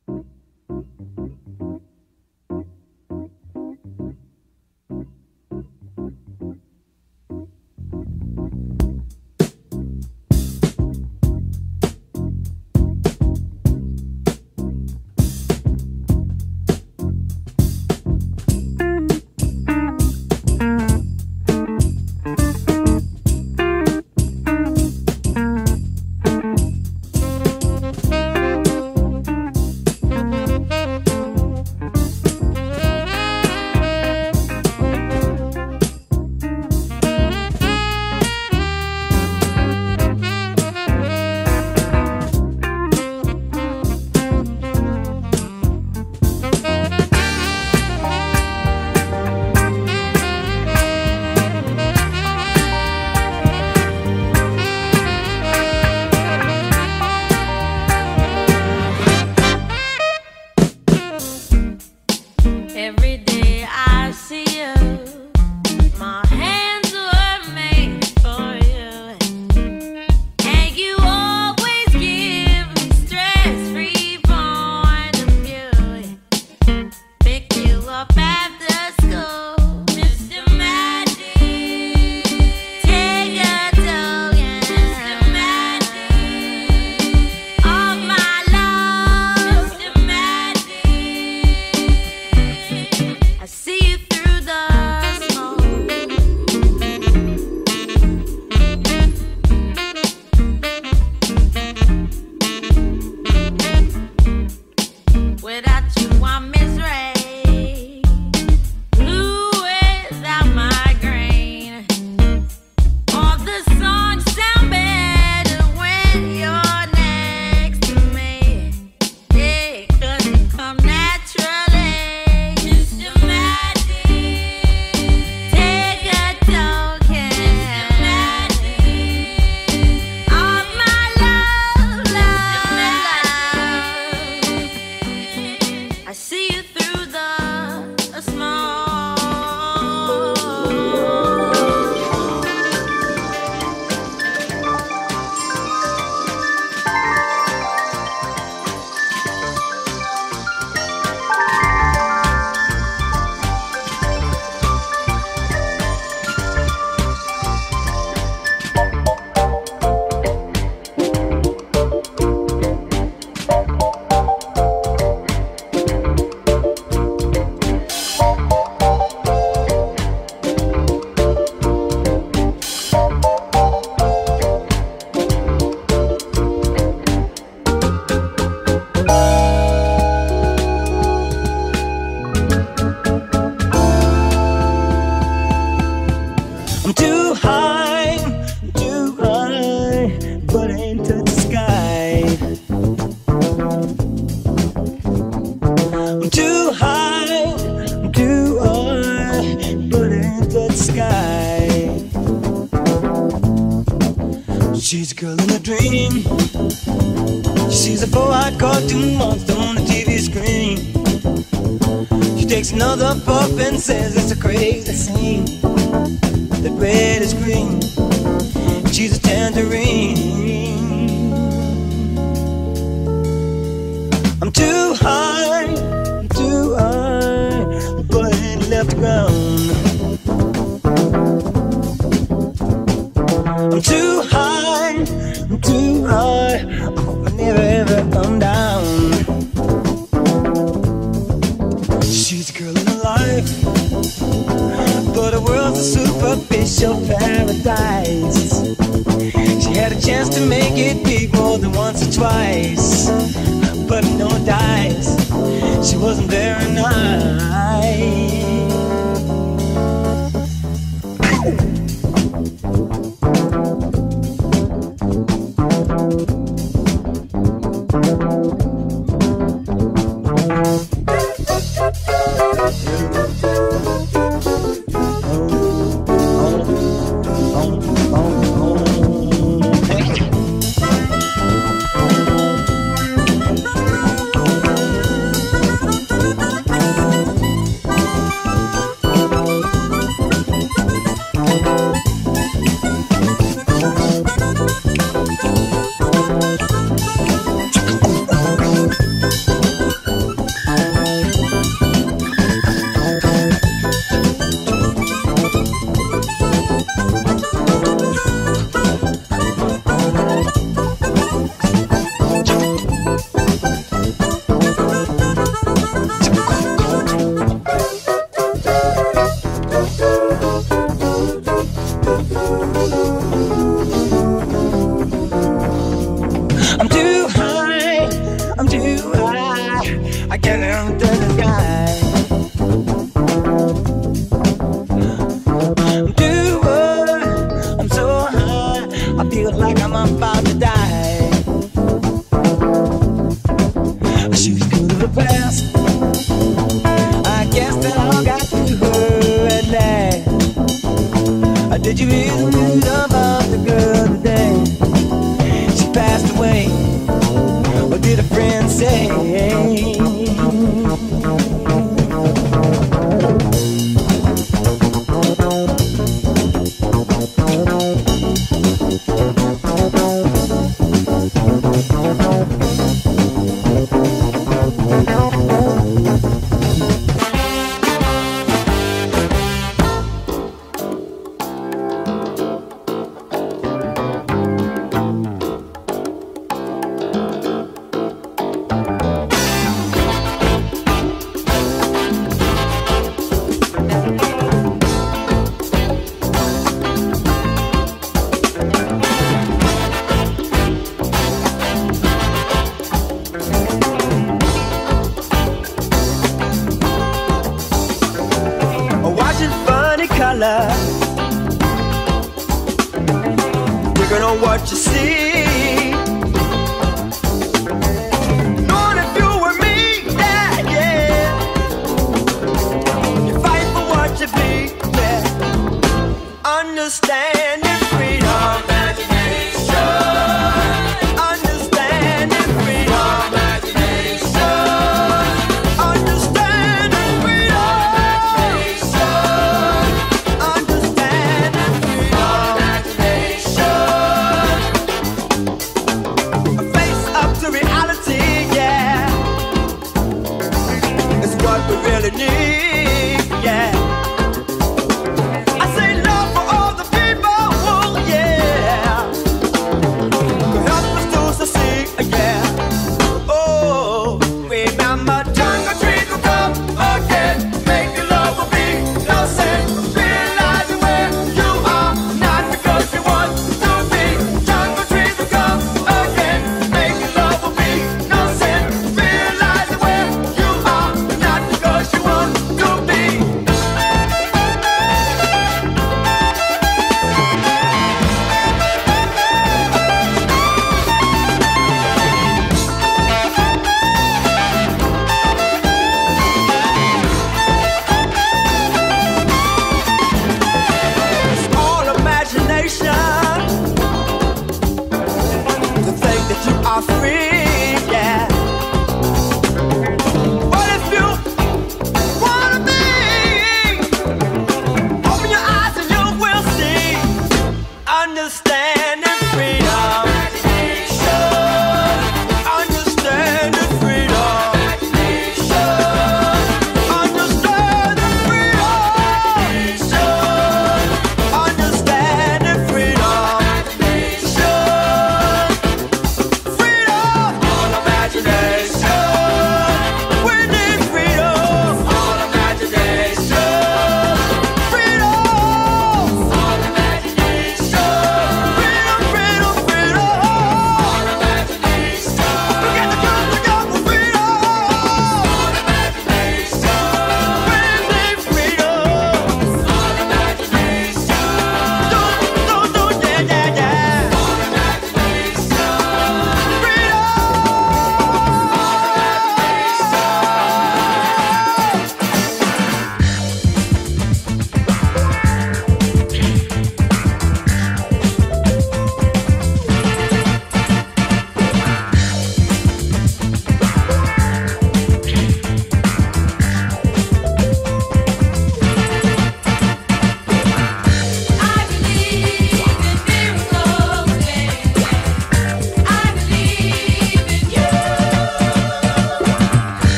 She's a girl in a dream. She sees a 4-eyed cartoon monster on the TV screen. She takes another puff and says it's a crazy scene. That red is green. She's a tangerine. I'm too high, but I ain't left the ground. I'm too high, I never ever come down. She's a girl in her life, but her world's a superficial paradise. She had a chance to make it big more than once or twice, but no dice, she wasn't very nice. down to the sky. I'm so high, I feel like I'm about to die. She's good to the past. I guess that all got to her at last. Did you hear the news about the girl today? She passed away. What did a friend say? Working on what you see. Knowing if you were me, yeah, yeah. You fight for what you be, yeah. Understanding freedom, imagination. Understanding freedom, imagination. Understanding freedom, imagination. Understanding freedom, imagination.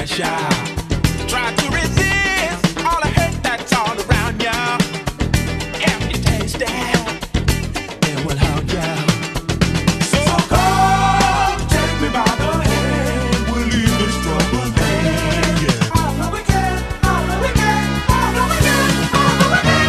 crash out. Try to resist all the hurt that's all around ya. If you taste that, it will haunt ya. So come, take me by the hand. We'll leave this trouble behind. Yeah. All the weekend, all the weekend, all the weekend, all the weekend.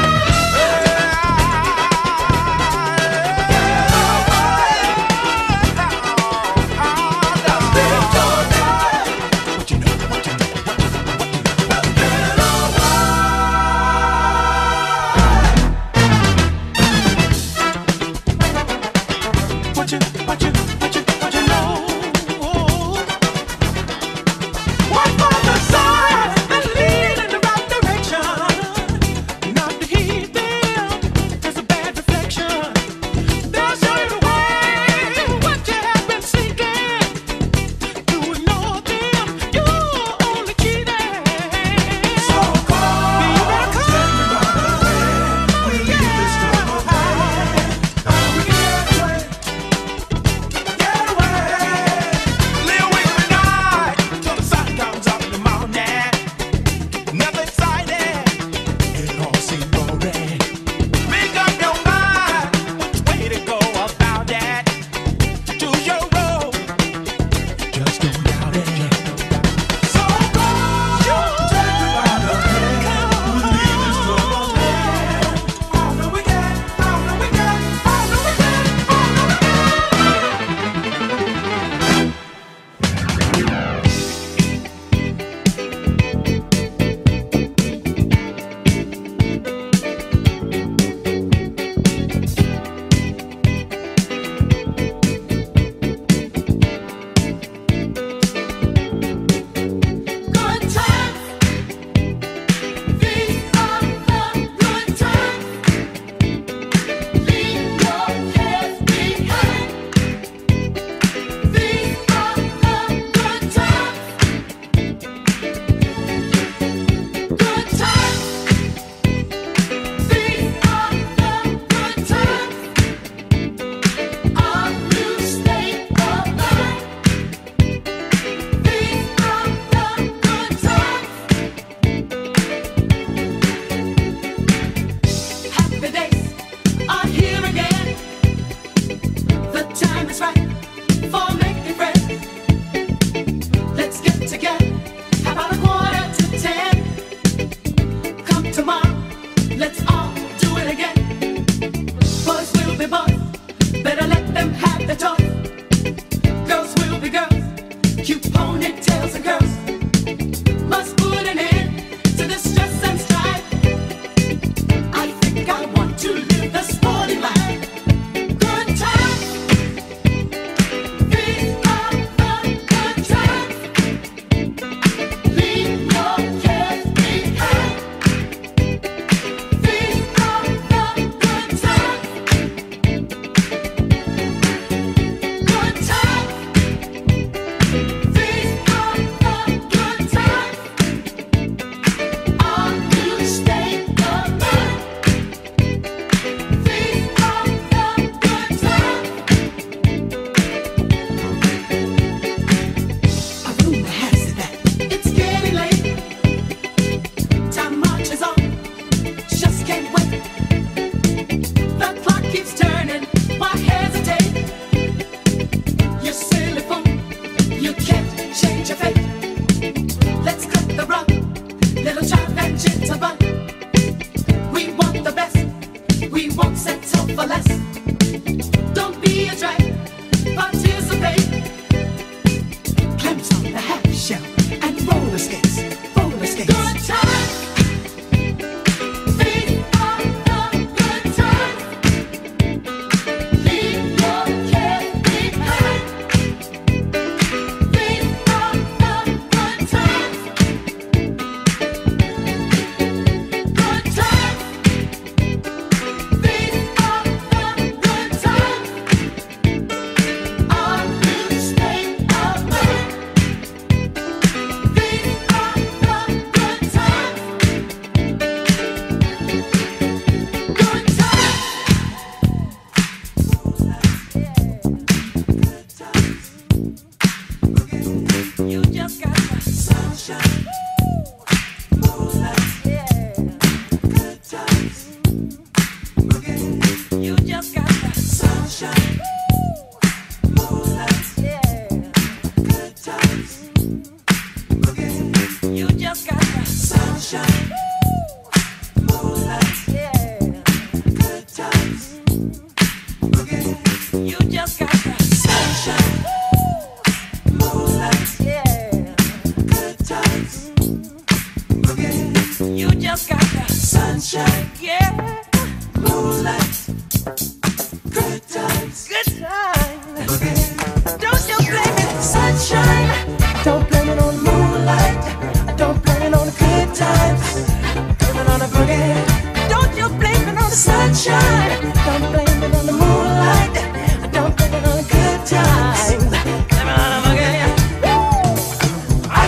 Sunshine, moonlight, yeah, good times, boogie. You just got the sunshine, moonlight, yeah, good times, boogie. You just got the sunshine, moonlight, yeah, good times, boogie. You just got the sunshine, moonlight, yeah, good times, boogie. You just got the sunshine, yeah, moonlight, good times, boogie. Don't you blame it, sunshine. Don't blame it on the moonlight. Don't blame it on the good times. Blame it on the boogie. Don't you blame it on the sunshine. Don't blame it on the moonlight. Don't blame it on the good times. Blame it on the boogie. I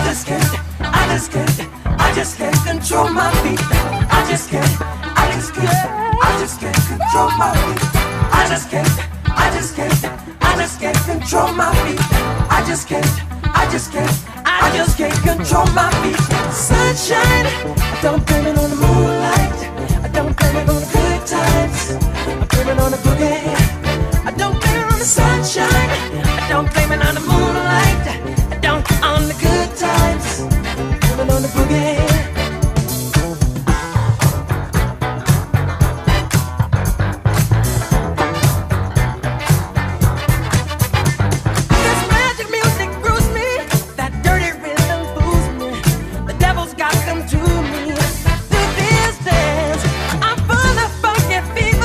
just can't control my feet. I just can't control my feet. I just can't control my feet. I just can't control my feet. Sunshine, I don't blame it on the moonlight. I don't blame it on the good times. I blame it on the boogie. I don't blame it on the sunshine. I don't blame it on the moonlight. I don't on the good times. I blame it on the boogie.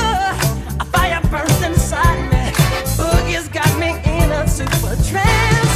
Trance.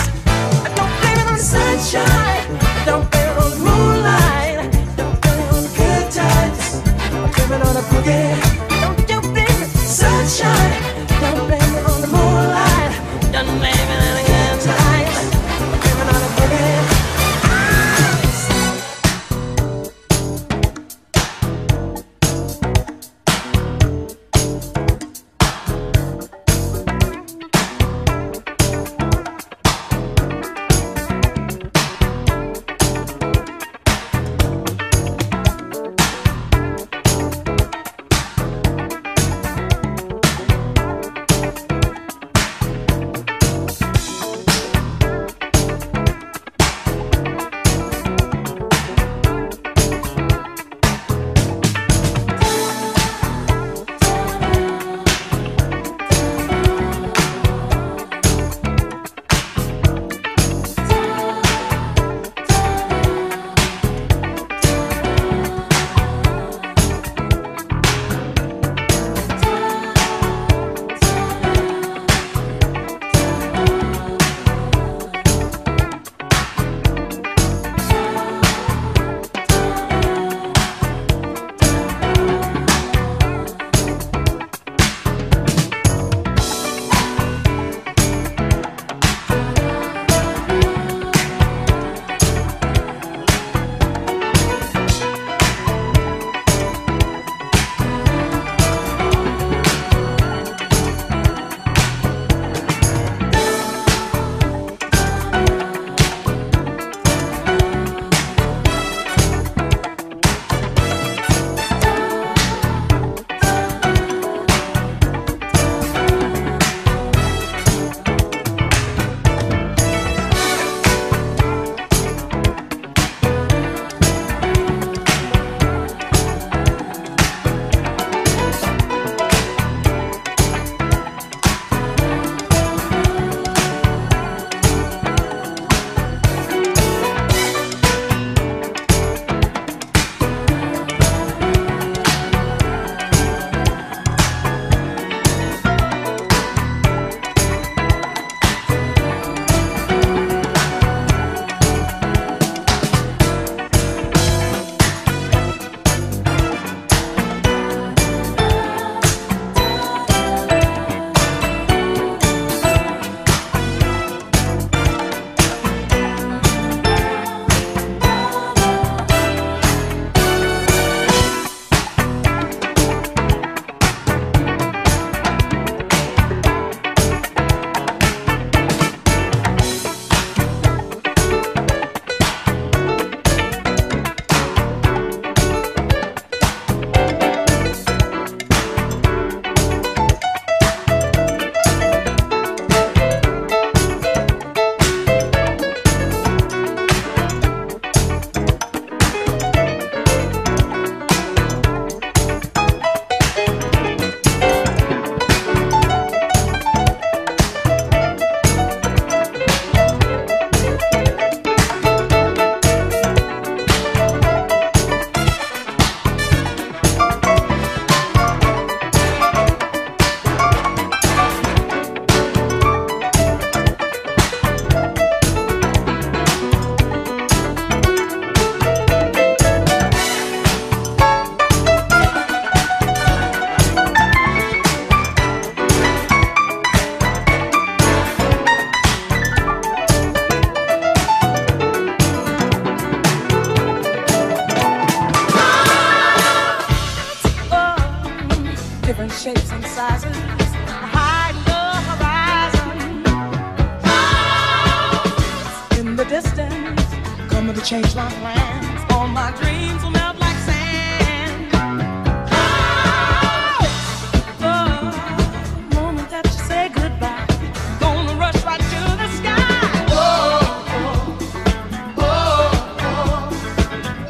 change my plans. All my dreams will melt like sand. Oh, the moment that you say goodbye, gonna rush right to the sky. Oh, oh, oh, oh,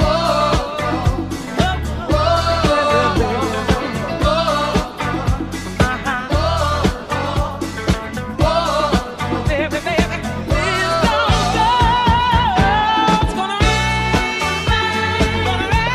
baby, baby, please don't go. It's gonna rain, rain, gonna rain.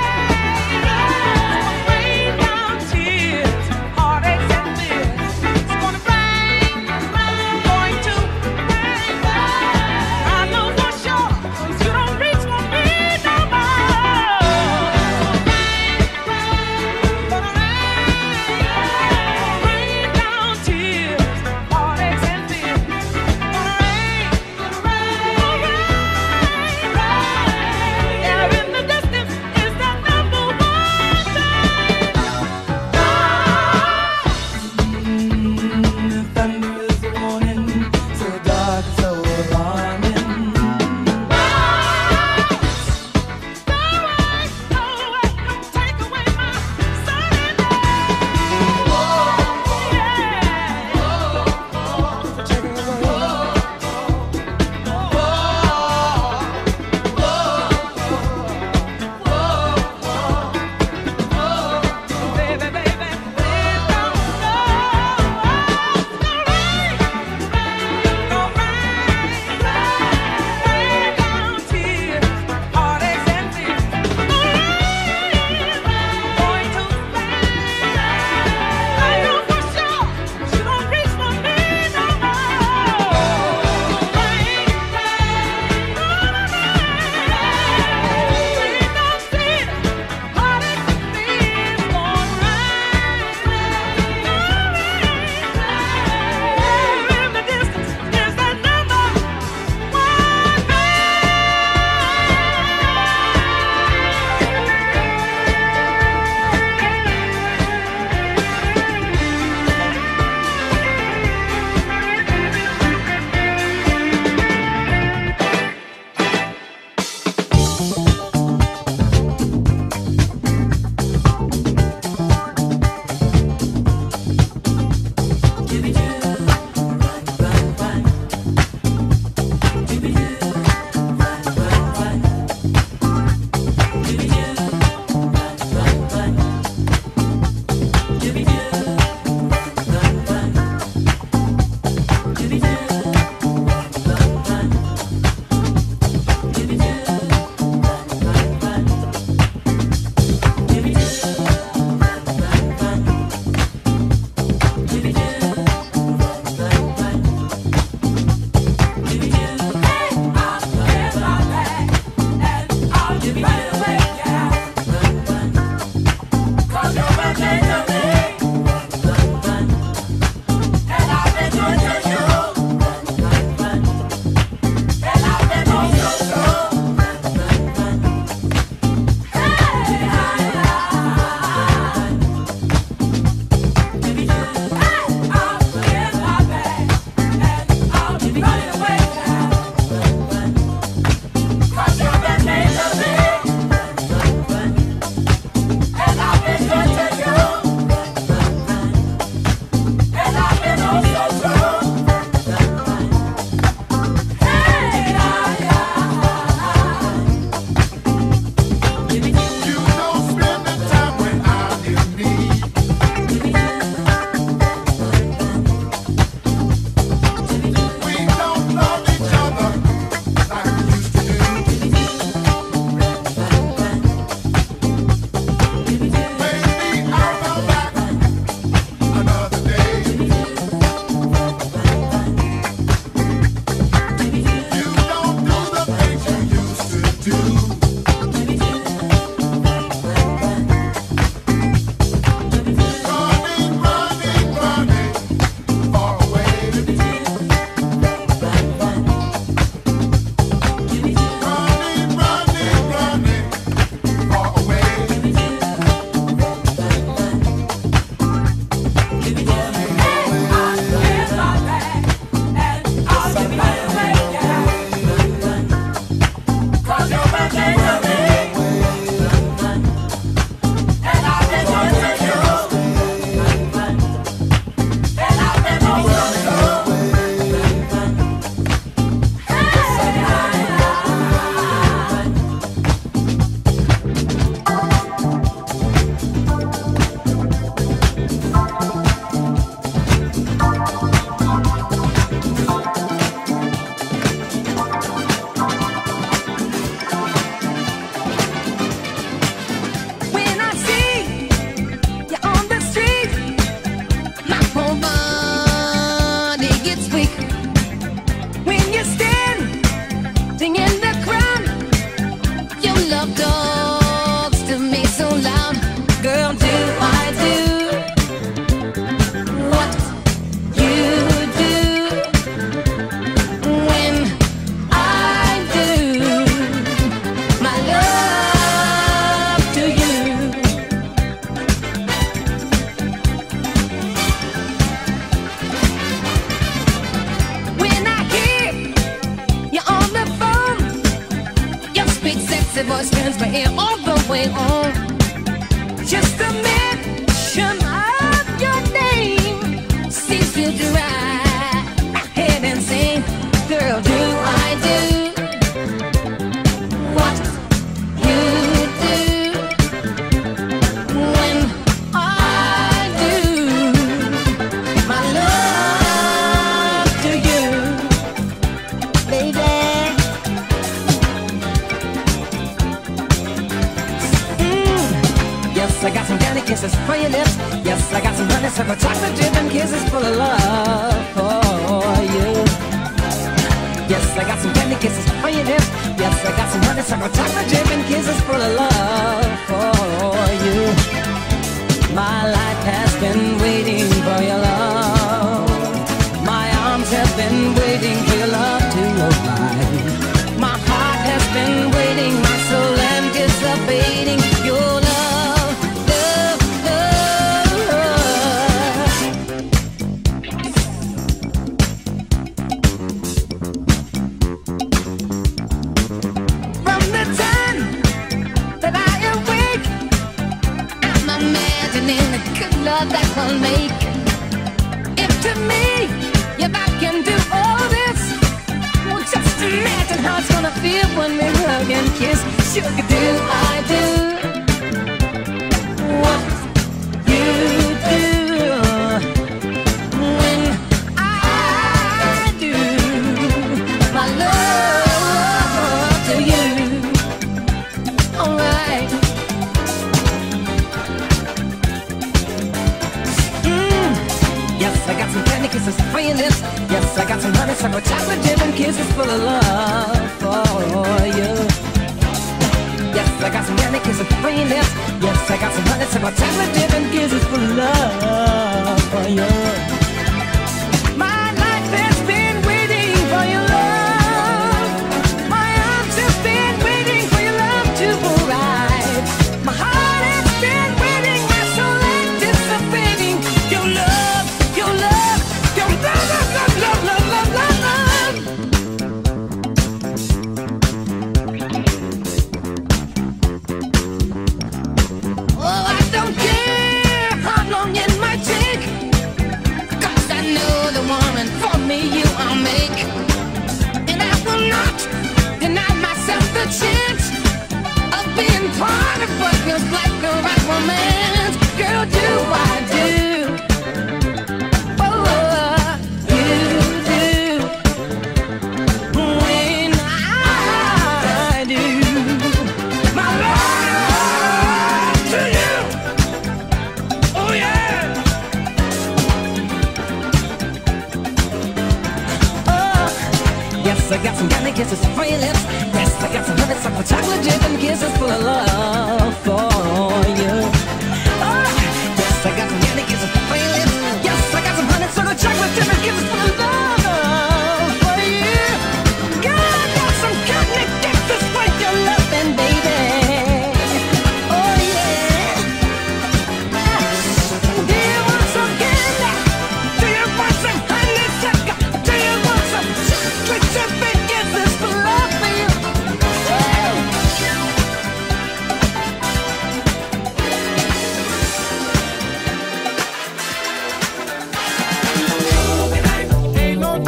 sexy voice turns my ear all the way on. Just the mention of your name seems to drive my head insane. Girl, do I do what you do when I do my love to you, baby? Yes, I got some candy kisses for your lips. Yes, I got some honeysuckle chocolate dripping kisses full of love for you. Yes, I got some candy kisses for your lips. Yes, I got some honeysuckle chocolate dripping kisses full of love for you. My life has been waiting for your love. My arms have been waiting for your love to arrive. My heart has been waiting, my soul anticipating your love. That will make. If to me, if I can do all this, well, just imagine how it's gonna feel when we hug and kiss. Sugar, do I do what you do when I do my love to you? Alright. Yes, I got some candy kisses for your lips. Yes, I got some honeysuckle chocolate dripping kisses full of love for you. Yes, I got some candy kisses for your lips. Yes, I got some honeysuckle chocolate dripping kisses full of love for you. My life has been waiting for your love. My arms have been waiting for your love to arrive. My heart has been waiting, my soul anticipating your love. Your love, your love, love, love, love, love, love, love. Oh, I don't care how long it might take, 'cause I know the woman for me you I'll make. And I will not deny myself the chance of being part of what feels like the right romance. Girl, do I do I got some candy kisses for your lips. Yes, I got some honeysuckle chocolate dripping kisses full of love for you. Oh, yes, I got some candy kisses for your lips. Yes, I got some honeysuckle chocolate dripping kisses full of love for you. Girl, I got some candy kisses for your loving, baby. Oh yeah. Do you want some candy? Do you want some honeysuckle? Do you want some chocolate dripping? Ain't no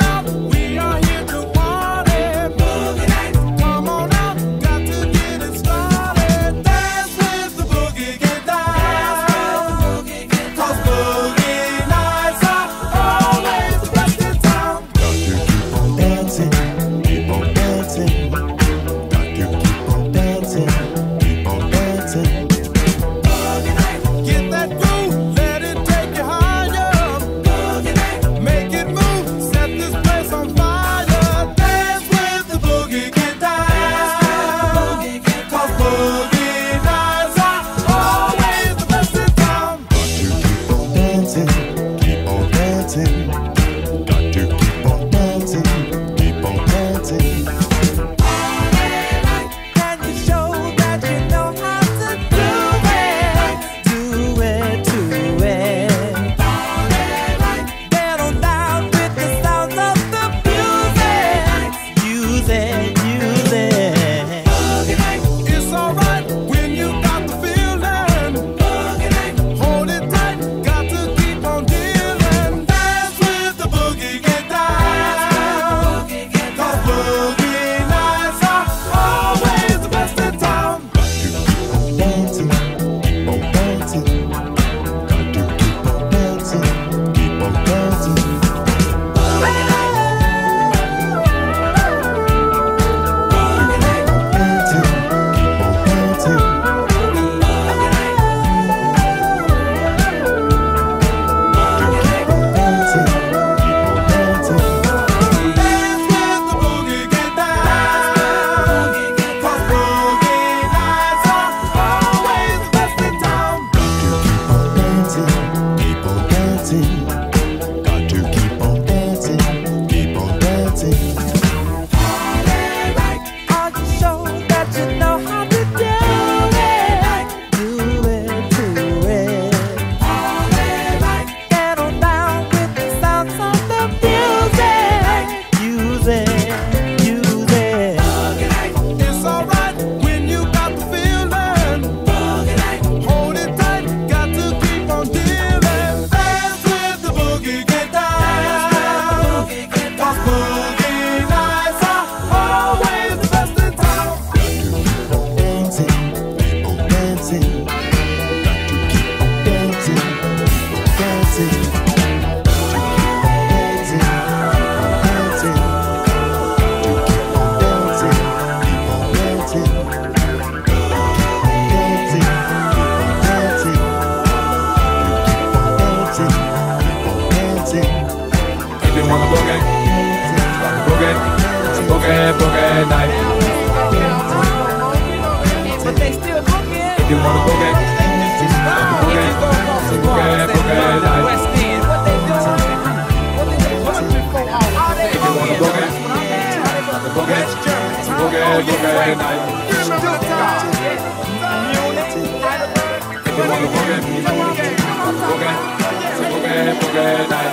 you wanna boogie, boogie night. West End, what they doing? If you wanna boogie, boogie night. If you wanna boogie, boogie night.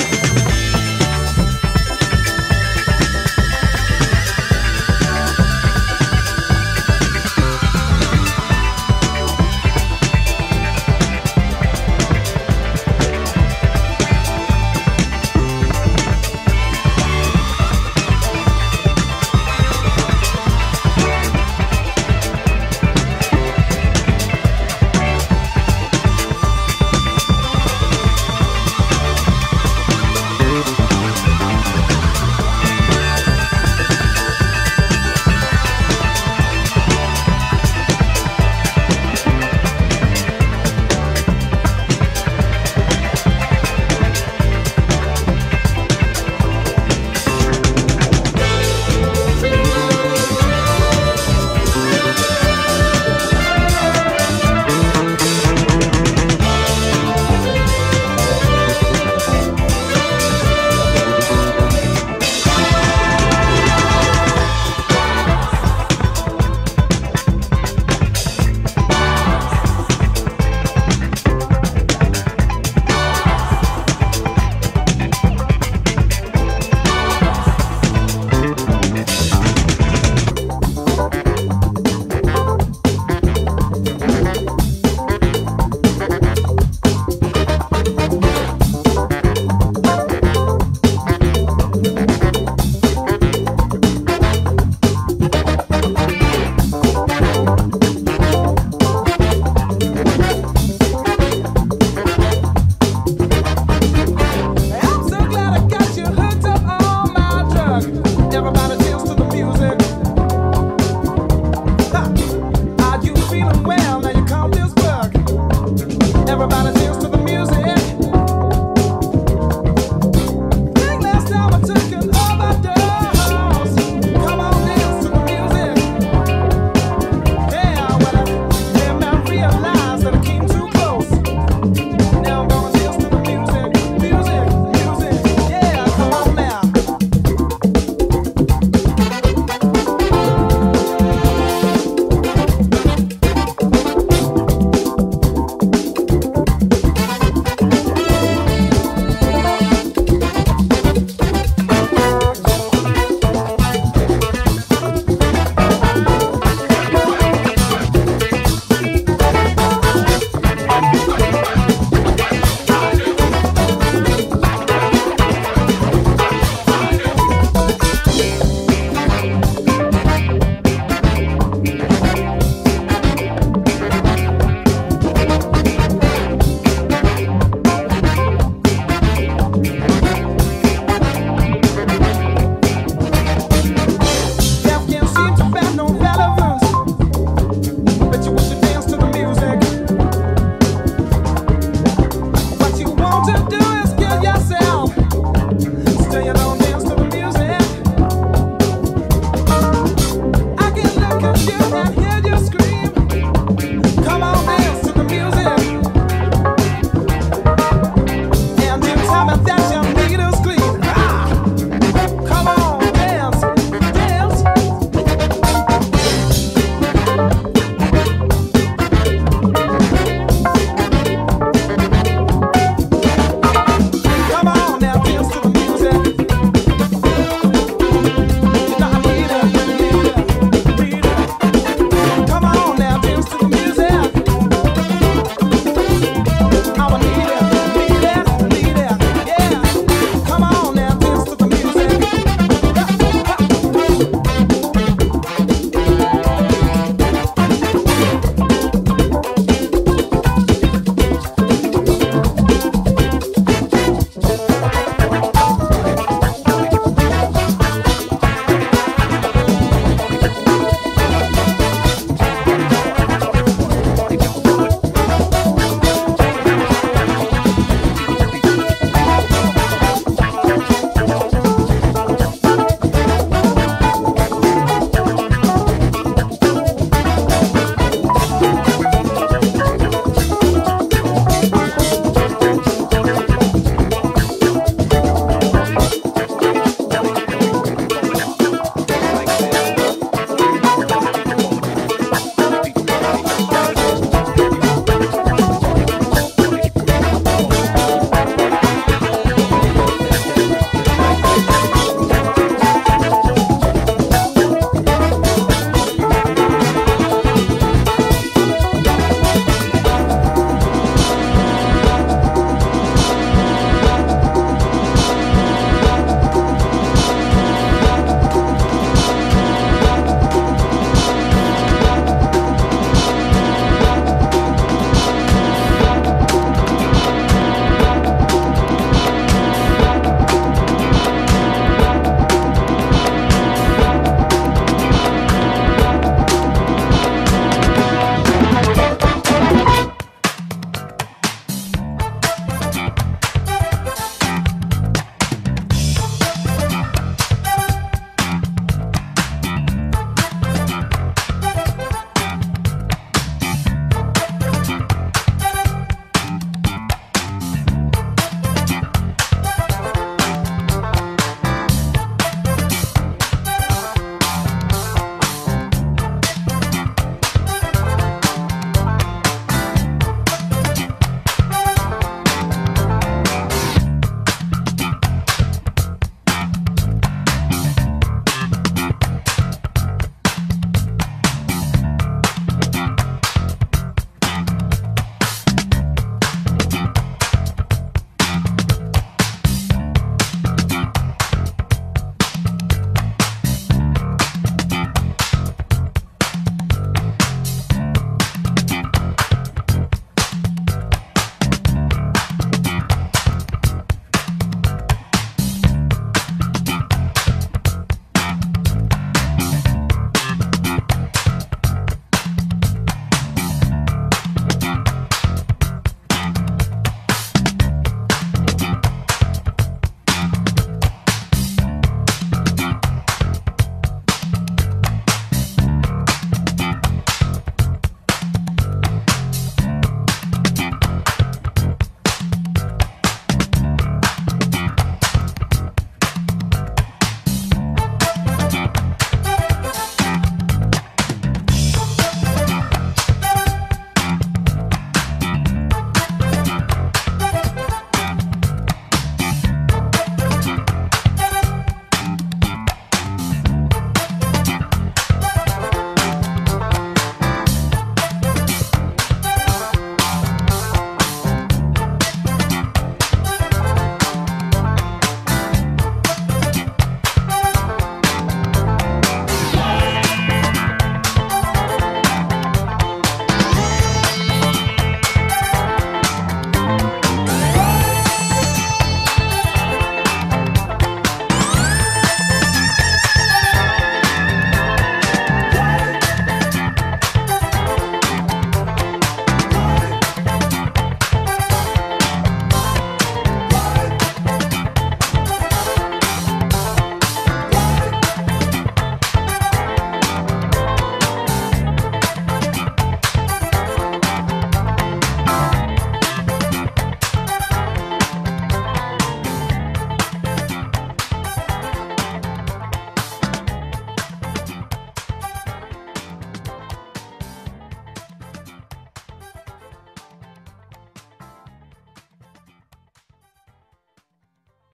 Time